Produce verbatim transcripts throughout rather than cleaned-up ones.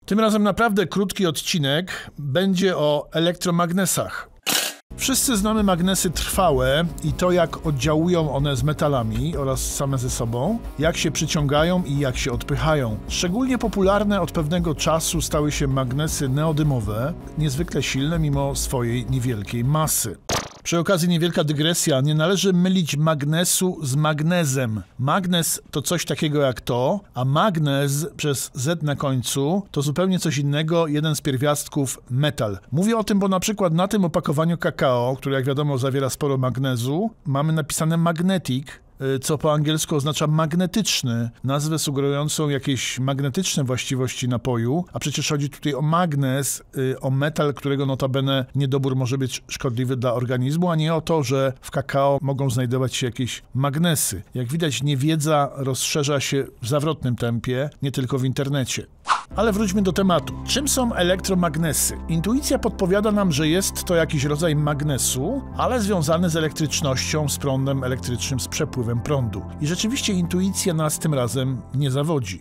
Tym razem naprawdę krótki odcinek będzie o elektromagnesach. Wszyscy znamy magnesy trwałe i to, jak oddziałują one z metalami oraz same ze sobą, jak się przyciągają i jak się odpychają. Szczególnie popularne od pewnego czasu stały się magnesy neodymowe, niezwykle silne mimo swojej niewielkiej masy. Przy okazji niewielka dygresja, nie należy mylić magnesu z magnezem. Magnes to coś takiego jak to, a magnez przez Z na końcu to zupełnie coś innego, jeden z pierwiastków metal. Mówię o tym, bo na przykład na tym opakowaniu kakao, które jak wiadomo zawiera sporo magnezu, mamy napisane magnetic, co po angielsku oznacza magnetyczny, nazwę sugerującą jakieś magnetyczne właściwości napoju, a przecież chodzi tutaj o magnez, o metal, którego notabene niedobór może być szkodliwy dla organizmu, a nie o to, że w kakao mogą znajdować się jakieś magnesy. Jak widać, niewiedza rozszerza się w zawrotnym tempie, nie tylko w internecie. Ale wróćmy do tematu. Czym są elektromagnesy? Intuicja podpowiada nam, że jest to jakiś rodzaj magnesu, ale związany z elektrycznością, z prądem elektrycznym, z przepływem prądu. I rzeczywiście intuicja nas tym razem nie zawodzi.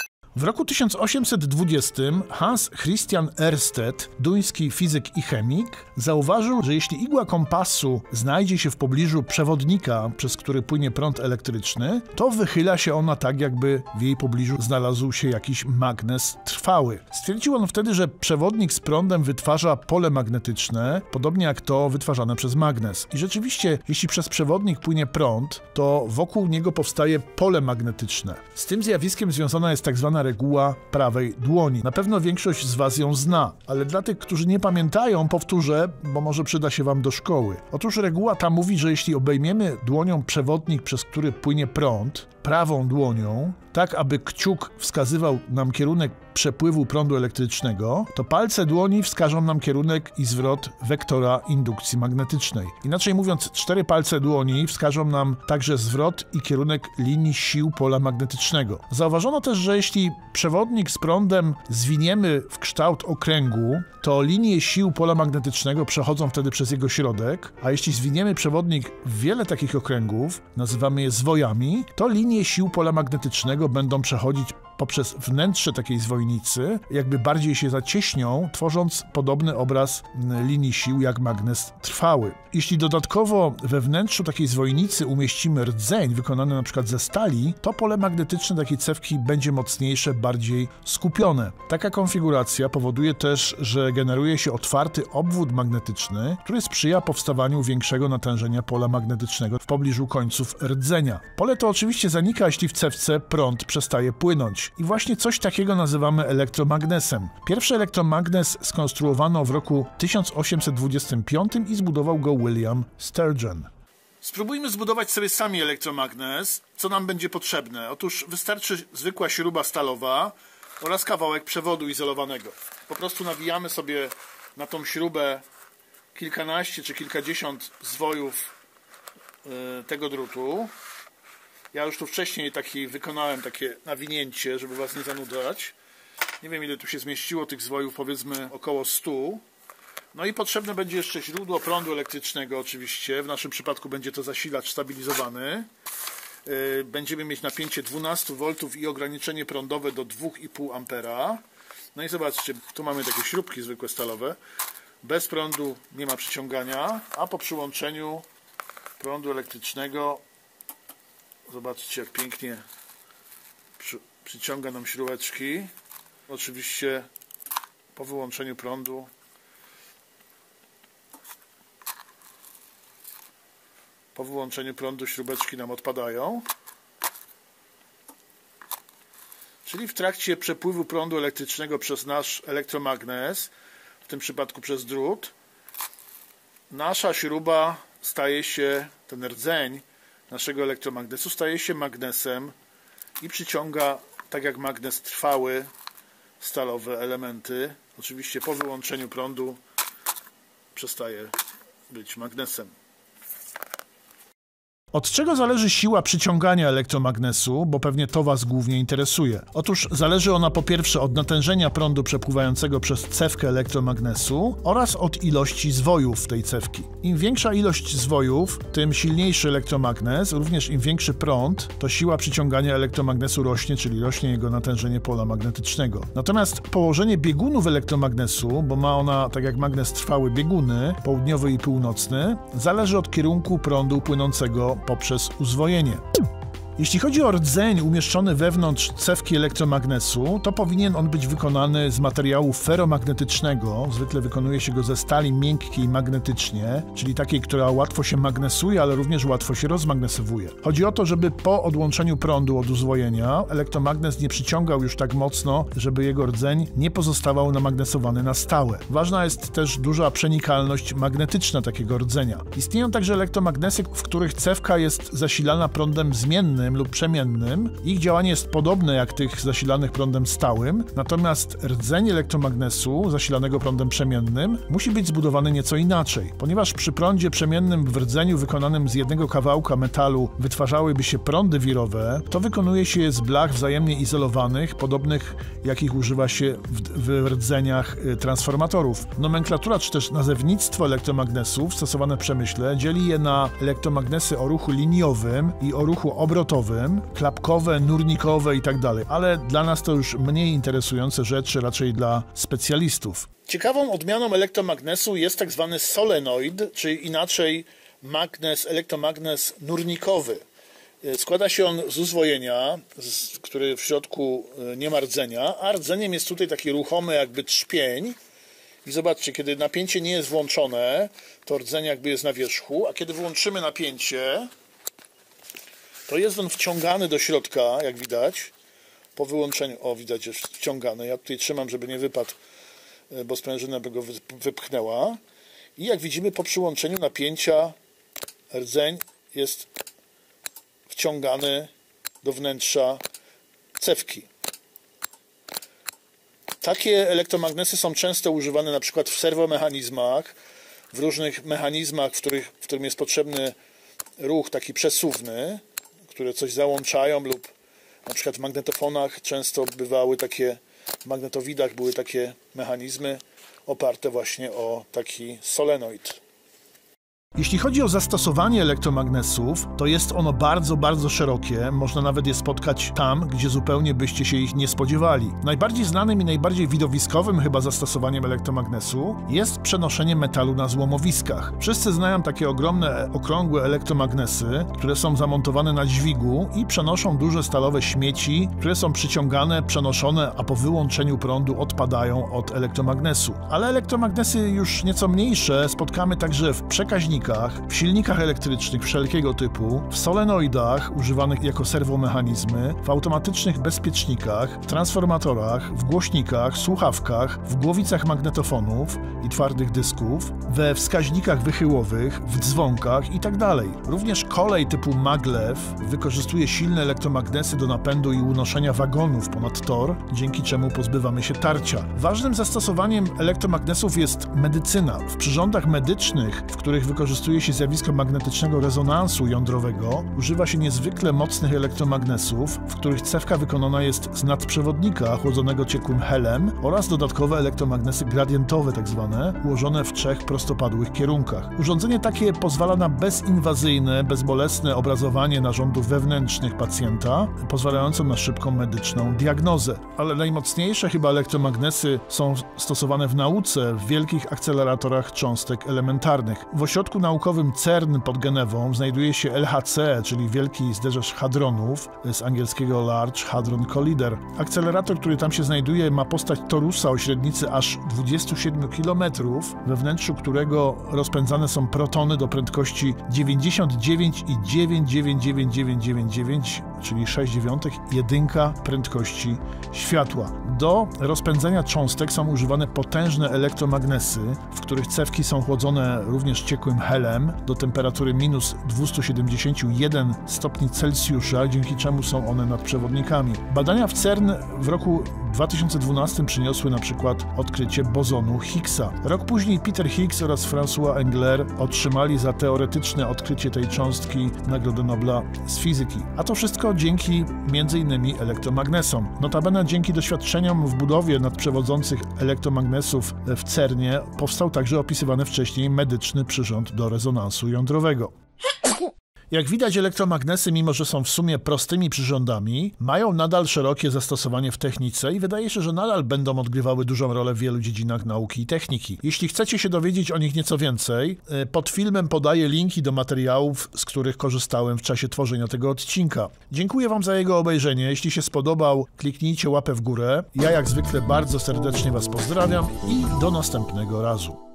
W roku tysiąc osiemset dwudziestym Hans Christian Ørsted, duński fizyk i chemik, zauważył, że jeśli igła kompasu znajdzie się w pobliżu przewodnika, przez który płynie prąd elektryczny, to wychyla się ona tak, jakby w jej pobliżu znalazł się jakiś magnes trwały. Stwierdził on wtedy, że przewodnik z prądem wytwarza pole magnetyczne, podobnie jak to wytwarzane przez magnes. I rzeczywiście, jeśli przez przewodnik płynie prąd, to wokół niego powstaje pole magnetyczne. Z tym zjawiskiem związana jest tak zwana reguła prawej dłoni. Na pewno większość z Was ją zna, ale dla tych, którzy nie pamiętają, powtórzę, bo może przyda się Wam do szkoły. Otóż reguła ta mówi, że jeśli obejmiemy dłonią przewodnik, przez który płynie prąd, prawą dłonią, tak aby kciuk wskazywał nam kierunek przepływu prądu elektrycznego, to palce dłoni wskażą nam kierunek i zwrot wektora indukcji magnetycznej. Inaczej mówiąc, cztery palce dłoni wskażą nam także zwrot i kierunek linii sił pola magnetycznego. Zauważono też, że jeśli przewodnik z prądem zwiniemy w kształt okręgu, to linie sił pola magnetycznego przechodzą wtedy przez jego środek, a jeśli zwiniemy przewodnik w wiele takich okręgów, nazywamy je zwojami, to linie sił pola magnetycznego będą przechodzić poprzez wnętrze takiej zwojnicy, jakby bardziej się zacieśnią, tworząc podobny obraz linii sił jak magnes trwały. Jeśli dodatkowo we wnętrzu takiej zwojnicy umieścimy rdzeń wykonany na przykład ze stali, to pole magnetyczne takiej cewki będzie mocniejsze, bardziej skupione. Taka konfiguracja powoduje też, że generuje się otwarty obwód magnetyczny, który sprzyja powstawaniu większego natężenia pola magnetycznego w pobliżu końców rdzenia. Pole to oczywiście zanika, jeśli w cewce prąd przestaje płynąć. I właśnie coś takiego nazywamy elektromagnesem. Pierwszy elektromagnes skonstruowano w roku tysiąc osiemset dwudziestym piątym i zbudował go William Sturgeon. Spróbujmy zbudować sobie sami elektromagnes. Co nam będzie potrzebne? Otóż wystarczy zwykła śruba stalowa oraz kawałek przewodu izolowanego. Po prostu nawijamy sobie na tą śrubę kilkanaście czy kilkadziesiąt zwojów yy, tego drutu. Ja już tu wcześniej taki wykonałem takie nawinięcie, żeby Was nie zanudzać. Nie wiem, ile tu się zmieściło tych zwojów, powiedzmy około stu. No i potrzebne będzie jeszcze źródło prądu elektrycznego oczywiście. W naszym przypadku będzie to zasilacz stabilizowany. Będziemy mieć napięcie dwanaście woltów i ograniczenie prądowe do dwa i pół ampera. No i zobaczcie, tu mamy takie śrubki zwykłe stalowe. Bez prądu nie ma przyciągania, a po przyłączeniu prądu elektrycznego zobaczcie, jak pięknie przy, przyciąga nam śrubeczki. Oczywiście po wyłączeniu prądu po wyłączeniu prądu śrubeczki nam odpadają. Czyli w trakcie przepływu prądu elektrycznego przez nasz elektromagnes, w tym przypadku przez drut, nasza śruba staje się, ten rdzeń naszego elektromagnesu staje się magnesem i przyciąga, tak jak magnes trwały, stalowe elementy. Oczywiście po wyłączeniu prądu przestaje być magnesem. Od czego zależy siła przyciągania elektromagnesu, bo pewnie to Was głównie interesuje? Otóż zależy ona po pierwsze od natężenia prądu przepływającego przez cewkę elektromagnesu oraz od ilości zwojów tej cewki. Im większa ilość zwojów, tym silniejszy elektromagnes, również im większy prąd, to siła przyciągania elektromagnesu rośnie, czyli rośnie jego natężenie pola magnetycznego. Natomiast położenie biegunów elektromagnesu, bo ma ona, tak jak magnes trwały, bieguny, południowy i północny, zależy od kierunku prądu płynącego poprzez uzwojenie. Jeśli chodzi o rdzeń umieszczony wewnątrz cewki elektromagnesu, to powinien on być wykonany z materiału feromagnetycznego. Zwykle wykonuje się go ze stali miękkiej magnetycznie, czyli takiej, która łatwo się magnesuje, ale również łatwo się rozmagnesowuje. Chodzi o to, żeby po odłączeniu prądu od uzwojenia elektromagnes nie przyciągał już tak mocno, żeby jego rdzeń nie pozostawał namagnesowany na stałe. Ważna jest też duża przenikalność magnetyczna takiego rdzenia. Istnieją także elektromagnesy, w których cewka jest zasilana prądem zmiennym lub przemiennym. Ich działanie jest podobne jak tych zasilanych prądem stałym, natomiast rdzeń elektromagnesu zasilanego prądem przemiennym musi być zbudowany nieco inaczej. Ponieważ przy prądzie przemiennym w rdzeniu wykonanym z jednego kawałka metalu wytwarzałyby się prądy wirowe, to wykonuje się je z blach wzajemnie izolowanych, podobnych jakich używa się w, w rdzeniach transformatorów. Nomenklatura czy też nazewnictwo elektromagnesów stosowane w przemyśle dzieli je na elektromagnesy o ruchu liniowym i o ruchu obrotowym, klapkowe, nurnikowe i tak dalej, ale dla nas to już mniej interesujące rzeczy, raczej dla specjalistów. Ciekawą odmianą elektromagnesu jest tak zwany solenoid, czy inaczej magnes, elektromagnes nurnikowy. Składa się on z uzwojenia, z, który w środku nie ma rdzenia, a rdzeniem jest tutaj taki ruchomy jakby trzpień. I zobaczcie, kiedy napięcie nie jest włączone, to rdzeń jakby jest na wierzchu, a kiedy włączymy napięcie, to jest on wciągany do środka, jak widać, po wyłączeniu. O, widać, jest wciągany. Ja tutaj trzymam, żeby nie wypadł, bo sprężyna by go wypchnęła. I jak widzimy, po przyłączeniu napięcia rdzeń jest wciągany do wnętrza cewki. Takie elektromagnesy są często używane na przykład w serwomechanizmach, w różnych mechanizmach, w, których, w którym jest potrzebny ruch taki przesuwny, które coś załączają, lub na przykład w magnetofonach często bywały takie, w magnetowidach były takie mechanizmy oparte właśnie o taki solenoid. Jeśli chodzi o zastosowanie elektromagnesów, to jest ono bardzo, bardzo szerokie. Można nawet je spotkać tam, gdzie zupełnie byście się ich nie spodziewali. Najbardziej znanym i najbardziej widowiskowym chyba zastosowaniem elektromagnesu jest przenoszenie metalu na złomowiskach. Wszyscy znają takie ogromne, okrągłe elektromagnesy, które są zamontowane na dźwigu i przenoszą duże stalowe śmieci, które są przyciągane, przenoszone, a po wyłączeniu prądu odpadają od elektromagnesu. Ale elektromagnesy już nieco mniejsze spotkamy także w przekaźnikach, w silnikach elektrycznych wszelkiego typu, w solenoidach używanych jako serwomechanizmy, w automatycznych bezpiecznikach, w transformatorach, w głośnikach, słuchawkach, w głowicach magnetofonów i twardych dysków, we wskaźnikach wychyłowych, w dzwonkach itd. Również kolej typu maglev wykorzystuje silne elektromagnesy do napędu i unoszenia wagonów ponad tor, dzięki czemu pozbywamy się tarcia. Ważnym zastosowaniem elektromagnesów jest medycyna. W przyrządach medycznych, w których wykorzystuje się zjawisko magnetycznego rezonansu jądrowego, używa się niezwykle mocnych elektromagnesów, w których cewka wykonana jest z nadprzewodnika chłodzonego ciekłym helem oraz dodatkowe elektromagnesy gradientowe tak zwane, ułożone w trzech prostopadłych kierunkach. Urządzenie takie pozwala na bezinwazyjne, bezbolesne obrazowanie narządów wewnętrznych pacjenta, pozwalające na szybką medyczną diagnozę. Ale najmocniejsze chyba elektromagnesy są stosowane w nauce, w wielkich akceleratorach cząstek elementarnych. W ośrodku naukowym CERN pod Genewą znajduje się L H C, czyli Wielki Zderzacz Hadronów, z angielskiego Large Hadron Collider. Akcelerator, który tam się znajduje, ma postać torusa o średnicy aż dwudziestu siedmiu kilometrów, we wnętrzu którego rozpędzane są protony do prędkości dziewięćdziesiąt dziewięć przecinek dziewięć dziewięć dziewięć dziewięć dziewięć dziewięć, czyli sześć dziewiątych, jedynka prędkości światła. Do rozpędzania cząstek są używane potężne elektromagnesy, w których cewki są chłodzone również ciekłym helem do temperatury minus dwieście siedemdziesiąt jeden stopni Celsjusza, dzięki czemu są one nadprzewodnikami. Badania w CERN w roku dwa tysiące dwunastym przyniosły na przykład odkrycie bozonu Higgsa. Rok później Peter Higgs oraz François Englert otrzymali za teoretyczne odkrycie tej cząstki Nagrodę Nobla z fizyki. A to wszystko dzięki między innymi elektromagnesom. Notabene dzięki doświadczeniom w budowie nadprzewodzących elektromagnesów w cernie powstał także opisywany wcześniej medyczny przyrząd do rezonansu jądrowego. Jak widać, elektromagnesy, mimo że są w sumie prostymi przyrządami, mają nadal szerokie zastosowanie w technice i wydaje się, że nadal będą odgrywały dużą rolę w wielu dziedzinach nauki i techniki. Jeśli chcecie się dowiedzieć o nich nieco więcej, pod filmem podaję linki do materiałów, z których korzystałem w czasie tworzenia tego odcinka. Dziękuję Wam za jego obejrzenie. Jeśli się spodobał, kliknijcie łapę w górę. Ja jak zwykle bardzo serdecznie Was pozdrawiam i do następnego razu.